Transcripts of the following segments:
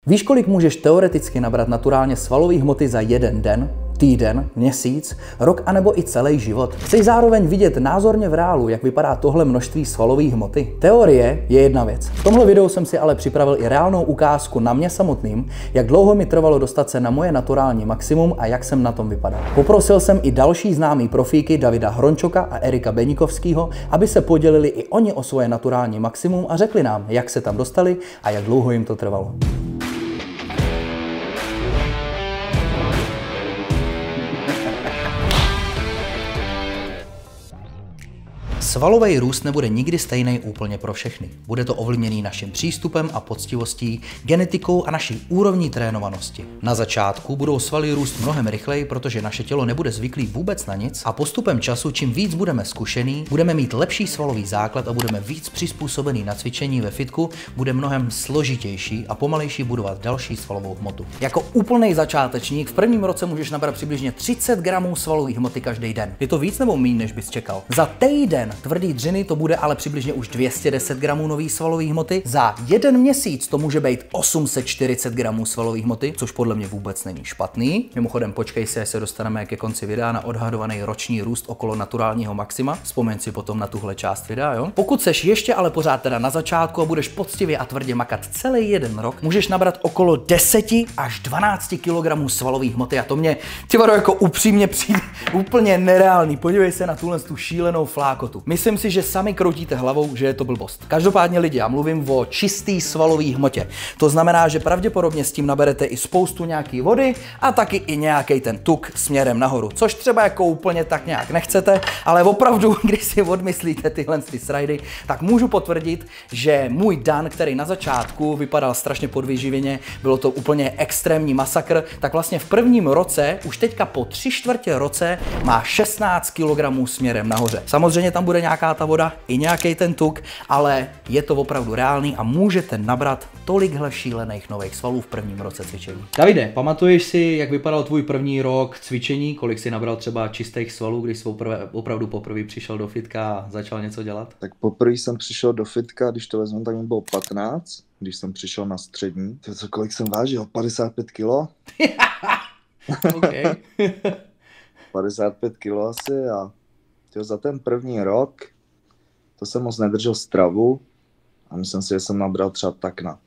Víš, kolik můžeš teoreticky nabrat naturálně svalové hmoty za jeden den, týden, měsíc, rok anebo i celý život? Chceš zároveň vidět názorně v reálu, jak vypadá tohle množství svalové hmoty? Teorie je jedna věc. V tomhle videu jsem si ale připravil i reálnou ukázku na mě samotným, jak dlouho mi trvalo dostat se na moje naturální maximum a jak jsem na tom vypadal. Poprosil jsem i další známý profíky Davida Hrončoka a Erika Beníkovského, aby se podělili i oni o svoje naturální maximum a řekli nám, jak se tam dostali a jak dlouho jim to trvalo. Svalový růst nebude nikdy stejný úplně pro všechny. Bude to ovlivněný naším přístupem a poctivostí, genetikou a naší úrovní trénovanosti. Na začátku budou svaly růst mnohem rychleji, protože naše tělo nebude zvyklý vůbec na nic a postupem času, čím víc budeme zkušený, budeme mít lepší svalový základ a budeme víc přizpůsobený na cvičení ve fitku, bude mnohem složitější a pomalejší budovat další svalovou hmotu. Jako úplný začátečník v prvním roce můžeš nabrat přibližně 30 gramů svalové hmoty každý den. Je to víc nebo méně, než bys čekal? Za týden tvrdý dřiny to bude ale přibližně už 210 gramů nový svalové hmoty. Za jeden měsíc to může být 840 gramů svalové hmoty, což podle mě vůbec není špatný. Mimochodem, počkej si, až se dostaneme ke konci videa na odhadovaný roční růst okolo naturálního maxima. Vzpomeň si potom na tuhle část videa, jo? Pokud seš ještě ale pořád teda na začátku a budeš poctivě a tvrdě makat celý jeden rok, můžeš nabrat okolo 10 až 12 kg svalové hmoty a to mě, ty vado, jako upřímně přijde úplně nereálný. Podívej se na tu šílenou flákotu. Myslím si, že sami kroutíte hlavou, že je to blbost. Každopádně lidi, já mluvím o čistý svalové hmotě. To znamená, že pravděpodobně s tím naberete i spoustu nějaký vody a taky i nějaký ten tuk směrem nahoru, což třeba jako úplně tak nějak nechcete, ale opravdu, když si odmyslíte tyhle srajdy, tak můžu potvrdit, že můj Dan, který na začátku vypadal strašně podvyživeně, bylo to úplně extrémní masakr, tak vlastně v prvním roce, už teďka po 3/4 roce, má 16 kg směrem nahoře. Samozřejmě tam bude nějaká ta voda, i nějaký ten tuk, ale je to opravdu reálný a můžete nabrat tolikhle šílených nových svalů v prvním roce cvičení. Davide, pamatuješ si, jak vypadal tvůj první rok cvičení? Kolik jsi nabral třeba čistých svalů, když jsi opravdu poprvé přišel do fitka a začal něco dělat? Tak poprvé jsem přišel do fitka, když to vezmu, tak mi bylo 15, když jsem přišel na střední. To kolik jsem vážil? 55 kilo? Okay. 55 kilo asi a za ten první rok to jsem moc nedržel stravu a myslím si, že jsem nabral třeba tak na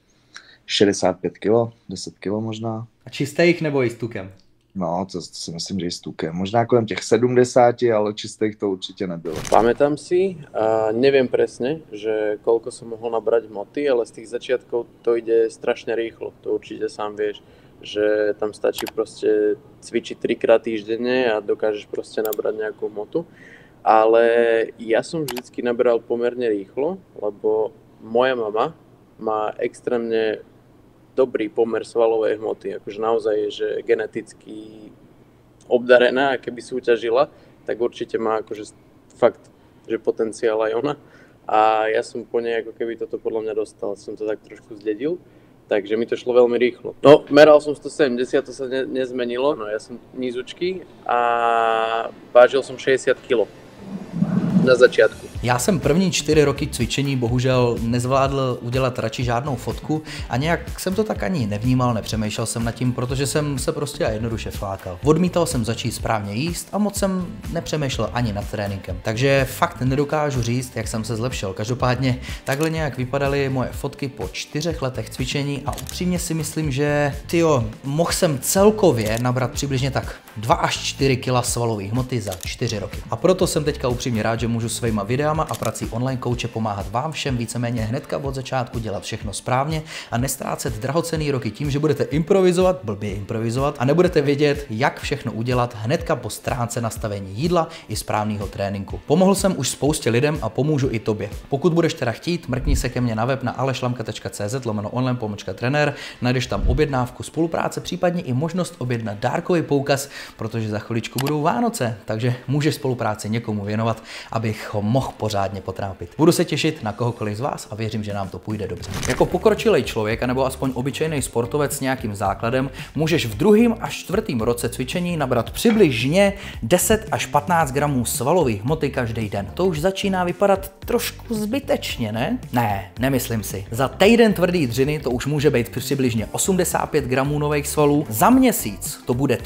65 kilo, 10 kilo možná. A čistých nebo i s tukem? No, to si myslím, že i s tukem. Možná kolem těch 70, ale čistých to určitě nebylo. Pamätám si a neviem presne, že koľko som mohol nabrať hmoty, ale z tých začiatkov to ide strašne rýchlo. To určite sám vieš, že tam stačí proste cvičiť 3-krát týždenne a dokážeš proste nabrať nejakú hmotu. Ale ja som vždycky naberal pomerne rýchlo, lebo moja mama má extrémne dobrý pomer svalovej hmoty. Akože naozaj je, že geneticky obdarená a keby súťažila, tak určite má akože fakt, že potenciál aj ona. A ja som po nej ako keby toto podľa mňa dostal, som to tak trošku zdedil. Takže mi to šlo veľmi rýchlo. No, meral som 170, to sa nezmenilo, no ja som nízučký a vážil som 60 kg. Na začátku. Já jsem první 4 roky cvičení bohužel nezvládl udělat radši žádnou fotku a nějak jsem to tak ani nevnímal, nepřemýšlel jsem nad tím, protože jsem se prostě a jednoduše flákal. Odmítal jsem začít správně jíst a moc jsem nepřemýšlel ani nad tréninkem. Takže fakt nedokážu říct, jak jsem se zlepšil. Každopádně takhle nějak vypadaly moje fotky po 4 letech cvičení a upřímně si myslím, že mohl jsem celkově nabrat přibližně tak 2 až 4 kg svalové hmoty za 4 roky. A proto jsem teďka upřímně rád, že můžu svýma videama a prací online kouče pomáhat vám všem víceméně hnedka od začátku dělat všechno správně a nestrácet drahocenný roky tím, že budete blbě improvizovat a nebudete vědět, jak všechno udělat hnedka po stránce nastavení jídla i správného tréninku. Pomohl jsem už spoustě lidem a pomůžu i tobě. Pokud budeš teda chtít, mrkni se ke mně na web na alešlamka.cz/online-trenér, najdeš tam objednávku spolupráce, případně i možnost objednat dárkový poukaz protože za chviličku budou Vánoce, takže můžeš spolupráci někomu věnovat, abych ho mohl pořádně potrápit. Budu se těšit na kohokoliv z vás a věřím, že nám to půjde dobře. Jako pokročilý člověk, anebo aspoň obyčejný sportovec s nějakým základem, můžeš v 2. až 4. roce cvičení nabrat přibližně 10 až 15 gramů svalové hmoty každý den. To už začíná vypadat trošku zbytečně, ne? Ne, nemyslím si. Za týden tvrdý dřiny to už může být přibližně 85 gramů nových svalů. Za měsíc to bude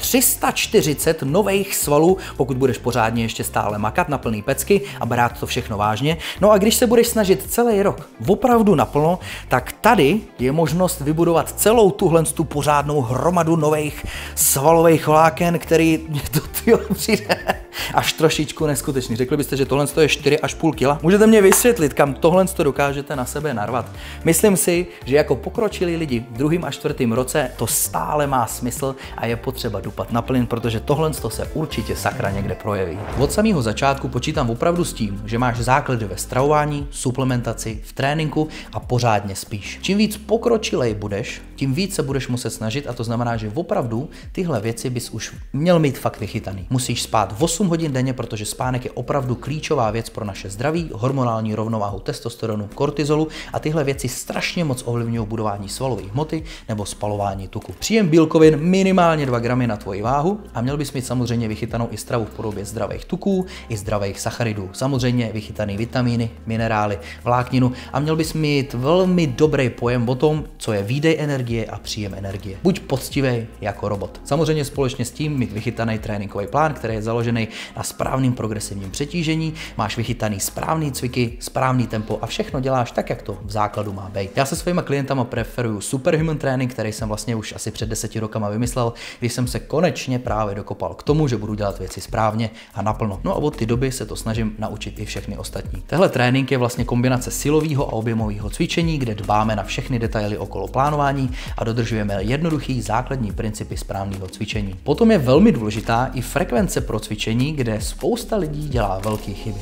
340 nových svalů, pokud budeš pořádně ještě stále makat na plný pecky a brát to všechno vážně. No a když se budeš snažit celý rok opravdu naplno, tak tady je možnost vybudovat celou tuhle pořádnou hromadu nových svalových vláken, který to přijde až trošičku neskutečný. Řekli byste, že tohle je 4,5 kg? Můžete mě vysvětlit, kam tohle dokážete na sebe narvat? Myslím si, že jako pokročilí lidi v 2. a 4. roce to stále má smysl a je potřeba dupat na plyn, protože tohle se určitě sakra někde projeví. Od samého začátku počítám opravdu s tím, že máš základy ve stravování, suplementaci, v tréninku a pořádně spíš. Čím víc pokročilej budeš, tím víc se budeš muset snažit a to znamená, že opravdu tyhle věci bys už měl mít fakt vychytaný. Musíš spát 8 hodin denně, protože spánek je opravdu klíčová věc pro naše zdraví, hormonální rovnováhu testosteronu, kortizolu a tyhle věci strašně moc ovlivňují budování svalové hmoty nebo spalování tuku. Příjem bílkovin minimálně 2 gramy na tvoji váhu a měl bys mít samozřejmě vychytanou i stravu v podobě zdravých tuků i zdravých sacharidů. Samozřejmě vychytaný vitamíny, minerály, vlákninu a měl bys mít velmi dobrý pojem o tom, co je výdej energie a příjem energie. Buď poctivý jako robot. Samozřejmě společně s tím mít vychytaný tréninkový plán, který je založený na správným progresivním přetížení, máš vychytaný správný cviky, správný tempo a všechno děláš tak, jak to v základu má být. Já se svýma klientama preferuju Superhuman trénink, který jsem vlastně už asi před 10 rokama vymyslel, když jsem se konečně právě dokopal k tomu, že budu dělat věci správně a naplno. No a od té doby se to snažím naučit i všechny ostatní. Tehle trénink je vlastně kombinace silového a objemového cvičení, kde dbáme na všechny detaily okolo plánování a dodržujeme jednoduchý základní principy správného cvičení. Potom je velmi důležitá i frekvence pro cvičení, kde spousta lidí dělá velké chyby.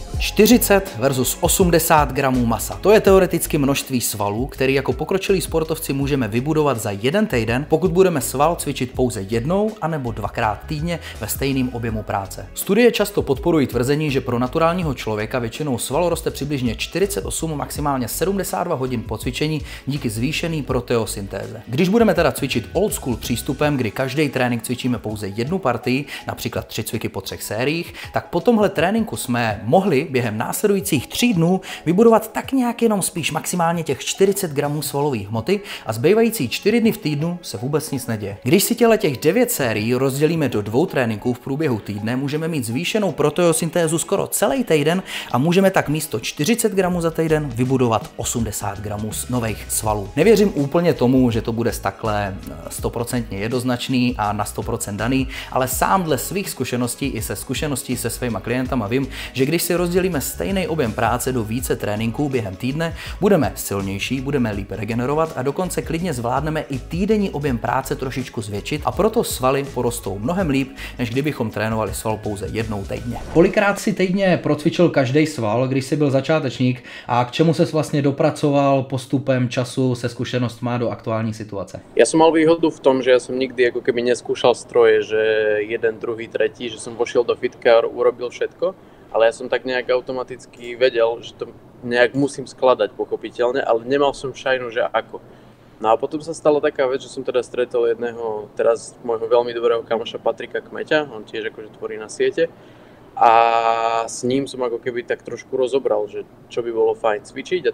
40 versus 80 gramů masa. To je teoreticky množství svalů, který jako pokročilí sportovci můžeme vybudovat za jeden týden, pokud budeme sval cvičit pouze jednou anebo 2krát týdně ve stejném objemu práce. Studie často podporují tvrzení, že pro naturálního člověka většinou sval roste přibližně 48, maximálně 72 hodin po cvičení díky zvýšené proteosyntéze. Když budeme teda cvičit old school přístupem, kdy každý trénink cvičíme pouze jednu partii, například 3 cviky po 3 sériích, tak po tomhle tréninku jsme mohli během následujících 3 dnů vybudovat tak nějak jenom spíš maximálně těch 40 gramů svalové hmoty a zbývající 4 dny v týdnu se vůbec nic neděje. Když si těch 9 sérií rozdělíme do 2 tréninků v průběhu týdne, můžeme mít zvýšenou proteosyntézu skoro celý týden a můžeme tak místo 40 gramů za týden vybudovat 80 gramů nových svalů. Nevěřím úplně tomu, že to bude takhle 100% jednoznačný a na 100% daný, ale sám dle svých zkušeností i se zkušeností se svýma klientama vím, že když si rozdělíme stejný objem práce do více tréninků během týdne, budeme silnější, budeme líp regenerovat a dokonce klidně zvládneme i týdenní objem práce trošičku zvětšit a proto svaly porostou mnohem líp, než kdybychom trénovali sval pouze jednou týdně. Kolikrát si týdně procvičil každý sval, když jsi byl začátečník a k čemu ses vlastně dopracoval postupem času se zkušenostma do aktuální situace? Ja som mal výhodu v tom, že ja som nikdy ako keby neskúšal stroje, že jeden, druhý, tretí, že som vošiel do fitka a urobil všetko, ale ja som tak nejak automaticky vedel, že to nejak musím skladať pochopiteľne, ale nemal som šajnu, že ako. No a potom sa stala taká vec, že som teda stretol jedného teraz môjho veľmi dobrého kamoša Patrika Kmeťa, on tiež akože tvorí na siete a s ním som ako keby tak trošku rozobral, že čo by bolo fajn cvičiť a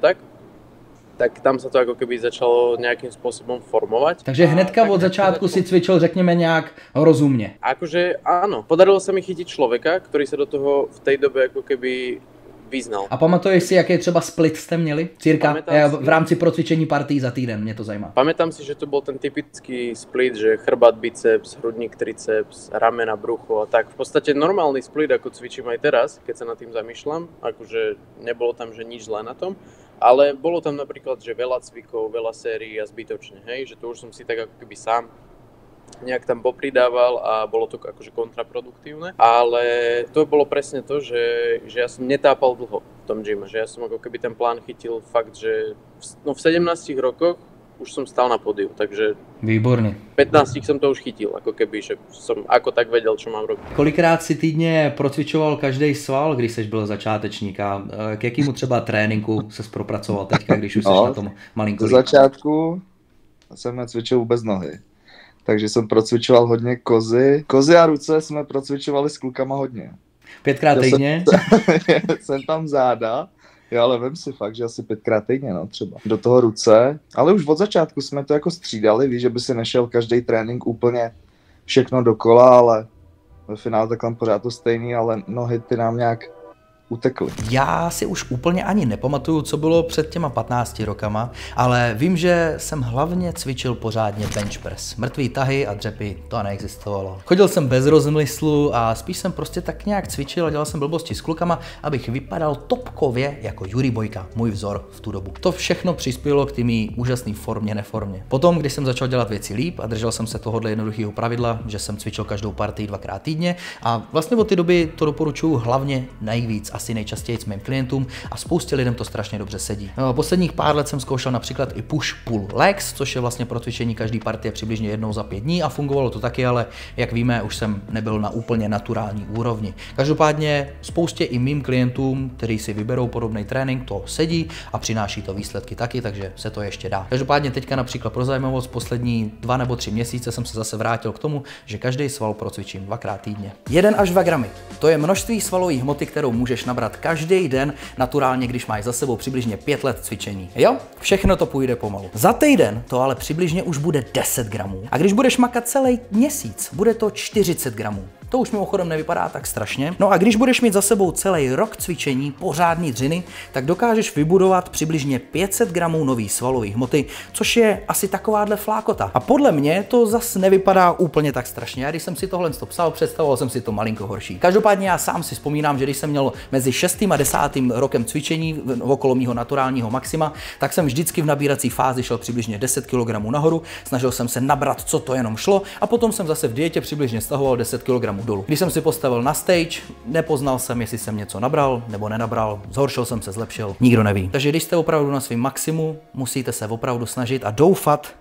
tak tam sa to ako keby začalo nejakým spôsobom formovať. Takže hnedka od začátku si cvičil, řekněme, nějak rozumně. Akože áno, podarilo sa mi chytiť človeka, ktorý sa do toho v tej dobe ako keby vyznal. A pamatuješ si, jaký třeba split jste měli? Cirka v rámci procvičení partí za týden, mě to zajímá. Pamätám si, že to bol ten typický split, že chrbát, biceps, hrudník, triceps, ramena, brucho a tak. V podstate normálny split, ako cvičím aj teraz, keď sa nad tým zamýšľam. Akože nebolo tam, že nič zlé na tom. Ale bolo tam napríklad, že veľa cvikov, veľa sérií a zbytočne, hej? Že to už som si tak ako keby sám nejak tam popridával a bolo to akože kontraproduktívne. Ale to bolo presne to, že ja som netápal dlho v tom gyme, že ja som ako keby ten plán chytil fakt, že v 17 rokoch už som stál na pódiu, takže Výborný. 15 som to už chytil, ako keby, že som ako tak vedel, čo mám robiť. Kolikrát si týdně procvičoval každý sval, když jsi byl začátečník a k jakému třeba tréninku ses propracoval teďka, když už jsi na tom malinko líp? Ze začátku jsem necvičil vůbec nohy. Takže jsem procvičoval hodně kozy. Kozy a ruce jsme procvičovali s klukama hodně. 5krát týdně? Jsem tam záda. Jo, ale vem si fakt, že asi 5krát týdně, no, třeba. Do toho ruce. Ale už od začátku jsme to jako střídali, víš, že by si nešel každý trénink úplně všechno dokola, ale ve finále takhle pořád to stejný, ale nohy ty nám nějak utekly. Já si už úplně ani nepamatuju, co bylo před těma 15 rokama, ale vím, že jsem hlavně cvičil pořádně bench press. Mrtvý tahy a dřepy, to neexistovalo. Chodil jsem bez rozmyslu a spíš jsem prostě tak nějak cvičil a dělal jsem blbosti s klukama, abych vypadal topkově jako Jurij Bojka, můj vzor v tu dobu. To všechno přispělo k tými úžasné formě, neformě. Potom, když jsem začal dělat věci líp a držel jsem se tohohle jednoduchého pravidla, že jsem cvičil každou partii 2krát týdně a vlastně od té doby to doporučuju hlavně nejvíc, asi nejčastěji s mým klientům a spoustě lidem to strašně dobře sedí. Posledních pár let jsem zkoušel například i push-pull legs, což je vlastně pro cvičení každý partie přibližně jednou za 5 dní a fungovalo to taky, ale jak víme, už jsem nebyl na úplně naturální úrovni. Každopádně spoustě i mým klientům, kteří si vyberou podobný trénink, to sedí a přináší to výsledky taky, takže se to ještě dá. Každopádně teďka například pro zajímavost poslední 2 nebo 3 měsíce jsem se zase vrátil k tomu, že každý sval procvičím 2krát týdně. 1 až 2 gramy. To je množství svalové hmoty, kterou můžeš nabrat každý den naturálně, když máš za sebou přibližně 5 let cvičení. Jo? Všechno to půjde pomalu. Za týden to ale přibližně už bude 10 gramů. A když budeš makat celý měsíc, bude to 40 gramů. To už mimochodem nevypadá tak strašně. No a když budeš mít za sebou celý rok cvičení, pořádný dřiny, tak dokážeš vybudovat přibližně 500 gramů nový svalové hmoty, což je asi takováhle flákota. A podle mě to zas nevypadá úplně tak strašně. Já když jsem si tohle psal, představoval jsem si to malinko horší. Každopádně já sám si vzpomínám, že když jsem měl mezi 6. a 10. rokem cvičení okolo mého naturálního maxima, tak jsem vždycky v nabírací fázi šel přibližně 10 kg nahoru, snažil jsem se nabrat, co to jenom šlo, a potom jsem zase v dietě přibližně stahoval 10 kg dolů. Když jsem si postavil na stage, nepoznal jsem, jestli jsem něco nabral nebo nenabral, zhoršil jsem se, zlepšil, nikdo neví. Takže když jste opravdu na svém maximu, musíte se opravdu snažit a doufat,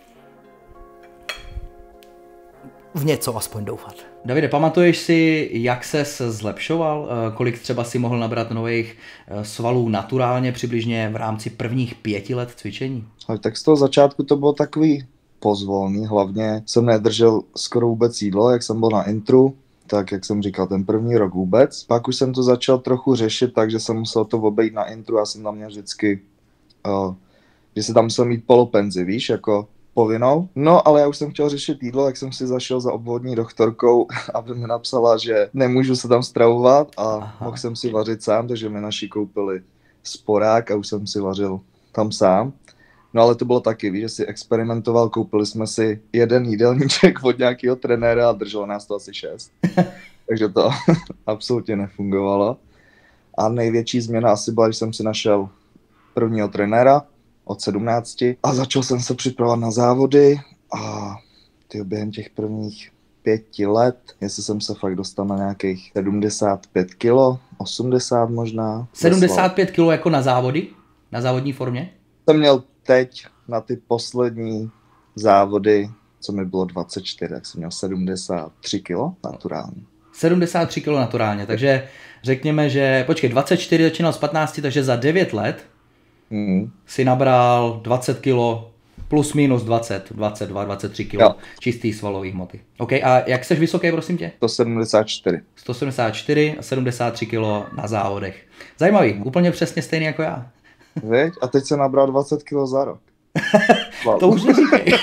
v něco aspoň doufat. Davide, pamatuješ si, jak ses zlepšoval? Kolik třeba si mohl nabrat nových svalů naturálně přibližně v rámci prvních 5 let cvičení? Tak z toho začátku to bylo takový pozvolný, hlavně jsem nedržel skoro vůbec jídlo, jak jsem byl na intru, tak jak jsem říkal, ten první rok vůbec. Pak už jsem to začal trochu řešit, takže jsem musel to obejít na intru, já jsem tam měl vždycky, že si tam musel mít polopenzi, víš, jako povinnou. No, ale já už jsem chtěl řešit jídlo, tak jsem si zašel za obvodní doktorkou, aby mi napsala, že nemůžu se tam stravovat a mohl jsem si vařit sám, takže mi naši koupili sporák a už jsem si vařil tam sám. No ale to bylo taky, víš, že si experimentoval, koupili jsme si jeden jídelníček od nějakého trenéra a drželo nás to asi 6. Takže to absolutně nefungovalo. A největší změna asi byla, že jsem si našel prvního trenéra od 17 a začal jsem se připravovat na závody a během těch prvních 5 let, jestli jsem se fakt dostal na nějakých 75 kilo, 80 možná. 75 kilo jako na závody? Na závodní formě? Jsem měl teď na ty poslední závody, co mi bylo 24, tak jsem měl 73 kilo naturálně. 73 kilo naturálně, takže řekněme, že, počkej, 24 začínal z 15, takže za 9 let si nabral 20 kilo plus minus 20, 22, 23 kilo čistý svalový hmoty. OK, a jak seš vysoký, prosím tě? 174. 174 a 73 kilo na závodech. Zajímavý, úplně přesně stejný jako já. Víš? A teď jsem nabral 20 kg za rok. To už neříkej.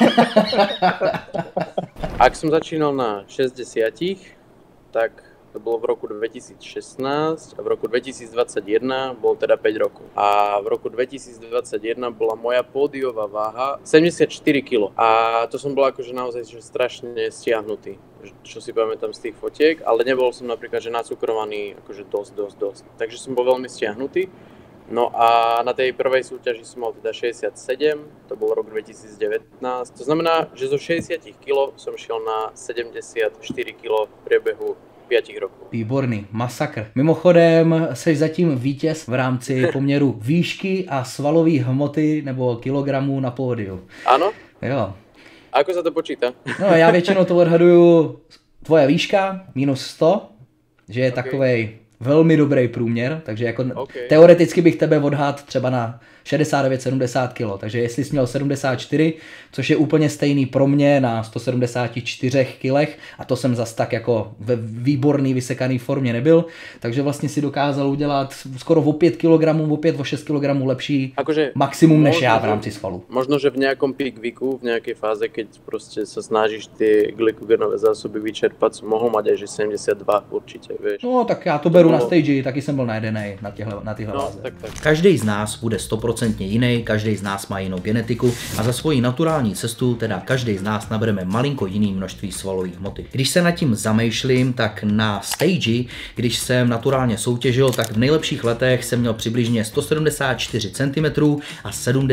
Ak som začínal na 60, tak to bolo v roku 2016 a v roku 2021 bol teda 5 rokov. A v roku 2021 bola moja pódiová váha 74 kg. A to som bol akože naozaj strašne stiahnutý, čo si pamätám z tých fotiek, ale nebol som napríklad že nacukrovaný akože dosť. Takže som bol veľmi stiahnutý. No a na tej prvej súťaži som mal teda 67, to bol rok 2019. To znamená, že zo 60 kg som šiel na 74 kg v priebehu 5 rokov. Výborný, masakr. Mimochodem, seš zatím vítěz v rámci poměru výšky a svalové hmoty nebo kilogramů na pódiu. Áno? Jo. Ako sa to počíta? No, já většinou to odhaduju tvoje výška minus 100, že je takovej velmi dobrý průměr, takže jako teoreticky bych tebe odhadl třeba na 69-70 kg, takže jestli jsi měl 74, což je úplně stejný pro mě na 174 kg, a to jsem zas tak jako ve výborný vysekaný formě nebyl, takže vlastně si dokázal udělat skoro o 5 kg, o 6 kg lepší maximum než já v rámci svalu. Možno, že v nejakom peak weeku, v nejakej fáze, keď proste sa snažíš tie glykogenové zásoby vyčerpať, som mohol mať aj že 72 určite, vieš. No tak já to beru na stage, taky jsem byl na jedenej na tyhle váze. Tak. Každý z nás bude 100% jiný, každý z nás má jinou genetiku a za svoji naturální cestu teda každý z nás nabereme malinko jiný množství svalové hmoty. Když se nad tím zamýšlím, tak na stage, když jsem naturálně soutěžil, tak v nejlepších letech jsem měl přibližně 174 cm a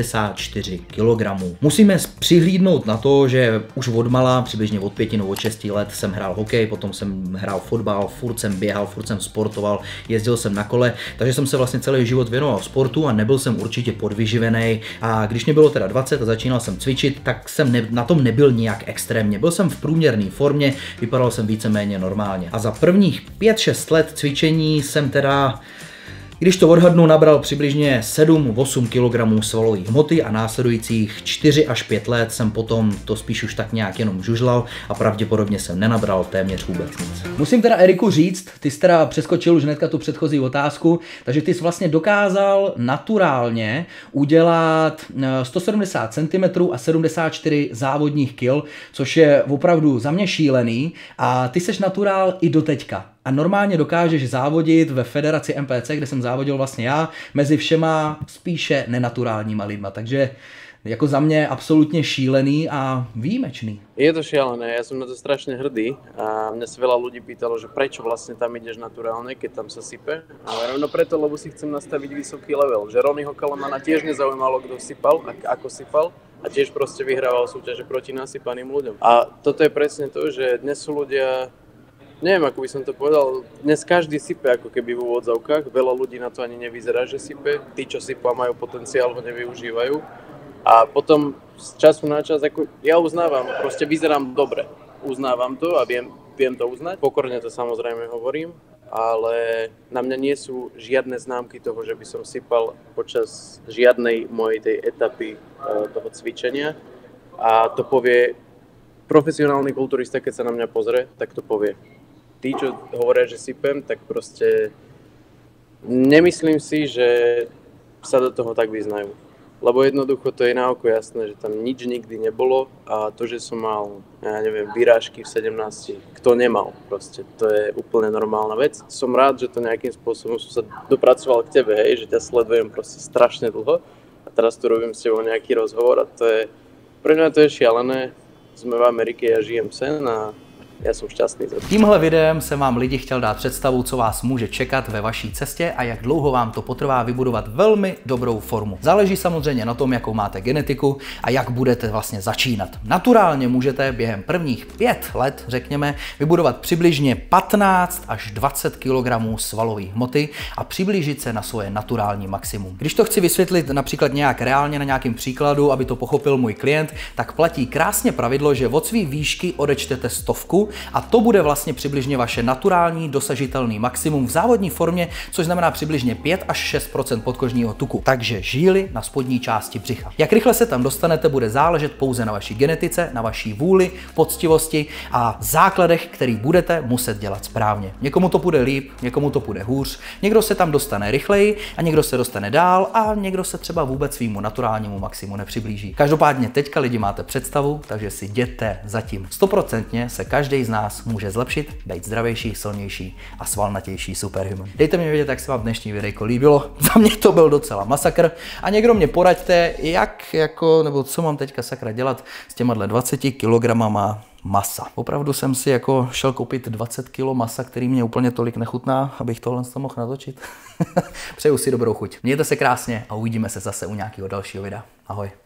74 kg. Musíme přihlídnout na to, že už odmala, přibližně od 5 nebo od 6 let jsem hrál hokej, potom jsem hrál fotbal, furt jsem běhal, furt jsem sportoval, jezdil jsem na kole, takže jsem se vlastně celý život věnoval sportu a nebyl jsem určitě podvyživený, a když mě bylo teda 20 a začínal jsem cvičit, tak jsem na tom nebyl nijak extrémně. Byl jsem v průměrné formě, vypadal jsem víceméně normálně. A za prvních 5-6 let cvičení jsem teda, když to odhadnu, nabral přibližně 7-8 kg svalové hmoty a následujících 4 až 5 let jsem potom to spíš už tak nějak jenom žužlal a pravděpodobně jsem nenabral téměř vůbec nic. Musím teda Eriku říct, ty jsi teda přeskočil už hnedka tu předchozí otázku, takže ty jsi vlastně dokázal naturálně udělat 170 cm a 74 závodních kil, což je opravdu za mě šílený, a ty seš naturál i doteďka. A normálně dokážeš závodit ve federaci MPC, kde jsem závodil vlastně já, mezi všema spíše nenaturálníma lidma. Takže jako za mě absolutně šílený a výjimečný. Je to šialené, ja som na to strašne hrdý a mňa sa veľa ľudí pýtalo, že prečo vlastne tam ideš naturálne, keď tam sa sype. Ale rovno preto, lebo si chcem nastaviť vysoký level. Že Ronnieho Colemana tiež nezaujímalo, kto sypal, ako sypal, a tiež proste vyhrával súťaže proti nasypaným ľuďom. A toto je presne to, že dnes sú ľudia, neviem, ako by som to povedal, dnes každý sype ako keby v úvodzovkách, veľa ľudí na to ani nevyzerá, že sype, tí, čo sypú a majú potenciál, ho nevyužívajú. A potom z času na čas, ako ja uznávam, proste vyzerám dobre, uznávam to a viem to uznať, pokorne to samozrejme hovorím, ale na mňa nie sú žiadne známky toho, že by som sypal počas žiadnej mojej tej etapy toho cvičenia, a to povie profesionálny kulturista, keď sa na mňa pozrie, tak to povie. Tí, čo hovoria, že sypem, tak proste nemyslím si, že sa do toho tak vyznajú. Lebo jednoducho to je na oko jasné, že tam nič nikdy nebolo, a to, že som mal, ja neviem, vyrážky v 17, kto nemal proste, to je úplne normálna vec. Som rád, že to nejakým spôsobom som sa dopracoval k tebe, hej, že ťa sledujem proste strašne dlho a teraz tu robím s tebou nejaký rozhovor a to je, pre mňa to je šialené, sme v Amerike, ja žijem sen a já jsem šťastný. Tímhle videem jsem vám lidi chtěl dát představu, co vás může čekat ve vaší cestě a jak dlouho vám to potrvá vybudovat velmi dobrou formu. Záleží samozřejmě na tom, jakou máte genetiku a jak budete vlastně začínat. Naturálně můžete během prvních 5 let, řekněme, vybudovat přibližně 15 až 20 kg svalové hmoty a přiblížit se na svoje naturální maximum. Když to chci vysvětlit například nějak reálně na nějakém příkladu, aby to pochopil můj klient, tak platí krásně pravidlo, že od své výšky odečtete 100 a to bude vlastně přibližně vaše naturální dosažitelný maximum v závodní formě, což znamená přibližně 5 až 6% podkožního tuku. Takže žíly na spodní části břicha. Jak rychle se tam dostanete, bude záležet pouze na vaší genetice, na vaší vůli, poctivosti a základech, který budete muset dělat správně. Někomu to půjde líp, někomu to půjde hůř, někdo se tam dostane rychleji a někdo se dostane dál a někdo se třeba vůbec svýmu naturálnímu maximu nepřiblíží. Každopádně teďka lidi máte představu, takže si jděte zatím. 100% se každý z nás může zlepšit, být zdravější, silnější a svalnatější superhuman. Dejte mi vědět, jak se vám dnešní videjko líbilo. Za mě to byl docela masakr a někdo mě poraďte, nebo co mám teďka sakra dělat s těma 20 kilogramama masa. Opravdu jsem si šel koupit 20 kg masa, který mě úplně tolik nechutná, abych tohle mohl natočit. Přeju si dobrou chuť. Mějte se krásně a uvidíme se zase u nějakého dalšího videa. Ahoj.